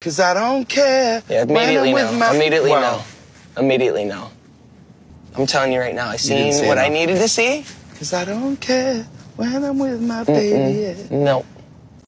'Cause I don't care. Yeah, immediately no. Immediately wow. no. Immediately no. I'm telling you right now, I seen what I needed to see. 'Cause I don't care when I'm with my baby. Yeah. No.